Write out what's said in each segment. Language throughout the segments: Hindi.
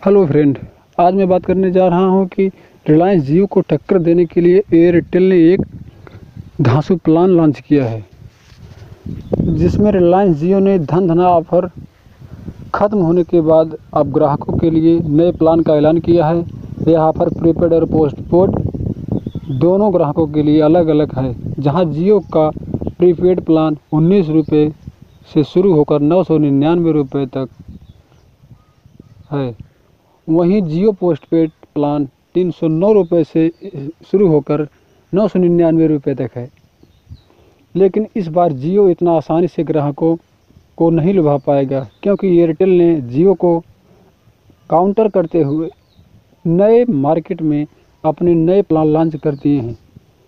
हेलो फ्रेंड, आज मैं बात करने जा रहा हूं कि रिलायंस जियो को टक्कर देने के लिए एयरटेल ने एक धांसू प्लान लॉन्च किया है, जिसमें रिलायंस जियो ने धन ऑफर ख़त्म होने के बाद अब ग्राहकों के लिए नए प्लान का ऐलान किया है। यह ऑफर प्रीपेड और पोस्टपेड दोनों ग्राहकों के लिए अलग अलग है। जहां जियो का प्रीपेड प्लान 19 रुपये से शुरू होकर 999 रुपये तक है, वहीं जियो पोस्टपेड प्लान 309 रुपये से शुरू होकर 999 रुपये तक है। लेकिन इस बार जियो इतना आसानी से ग्राहकों को नहीं लुभा पाएगा, क्योंकि एयरटेल ने जियो को काउंटर करते हुए नए मार्केट में अपने नए प्लान लॉन्च कर दिए हैं,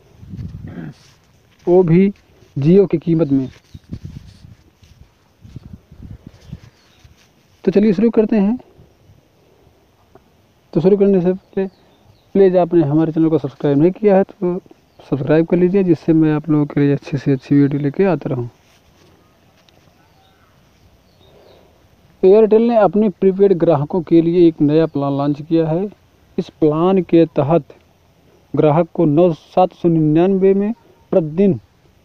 वो भी जियो की कीमत में। तो चलिए शुरू करते हैं। तो शुरू करने से पहले प्लीज़ आपने हमारे चैनल को सब्सक्राइब नहीं किया है तो सब्सक्राइब कर लीजिए, जिससे मैं आप लोगों के लिए अच्छी से अच्छी वीडियो लेके आता रहूं। एयरटेल ने अपने प्रीपेड ग्राहकों के लिए एक नया प्लान लॉन्च किया है। इस प्लान के तहत ग्राहक को 799 में प्रतिदिन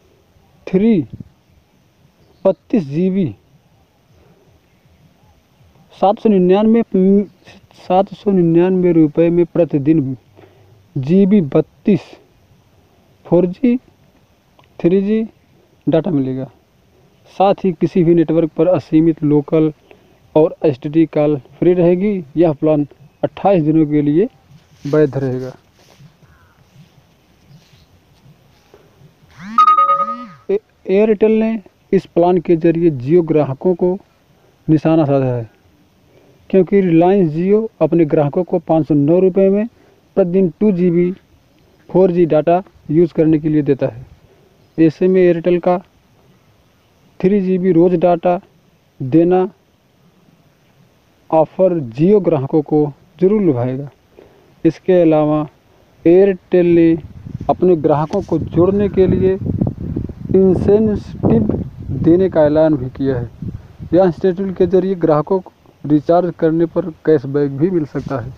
32 GB 799 रुपये में प्रतिदिन GB 32 4G 3G डाटा मिलेगा। साथ ही किसी भी नेटवर्क पर असीमित लोकल और STD कॉल फ्री रहेगी। यह प्लान 28 दिनों के लिए वैध रहेगा। एयरटेल ने इस प्लान के जरिए जियो ग्राहकों को निशाना साधा है, क्योंकि रिलायंस जियो अपने ग्राहकों को 509 रुपये में प्रतिदिन 2 GB 4G डाटा यूज़ करने के लिए देता है। ऐसे में एयरटेल का 3 GB रोज़ डाटा देना ऑफ़र जियो ग्राहकों को ज़रूर लुभाएगा। इसके अलावा एयरटेल ने अपने ग्राहकों को जोड़ने के लिए इंसेंटिव देने का ऐलान भी किया है। यह इंसेंटिव के जरिए ग्राहकों को रिचार्ज करने पर कैशबैक भी मिल सकता है।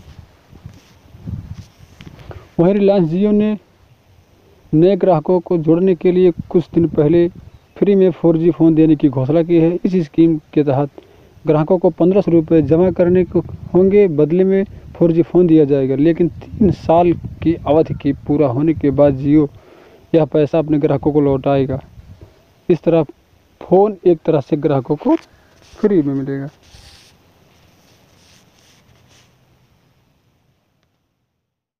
वहीं रिलायंस जियो ने नए ग्राहकों को जोड़ने के लिए कुछ दिन पहले फ्री में 4G फ़ोन देने की घोषणा की है। इस स्कीम के तहत ग्राहकों को 1500 रुपये जमा करने को होंगे, बदले में 4G फ़ोन दिया जाएगा। लेकिन 3 साल की अवधि की पूरा होने के बाद जियो यह पैसा अपने ग्राहकों को लौटाएगा। इस तरह फ़ोन एक तरह से ग्राहकों को फ्री में मिलेगा।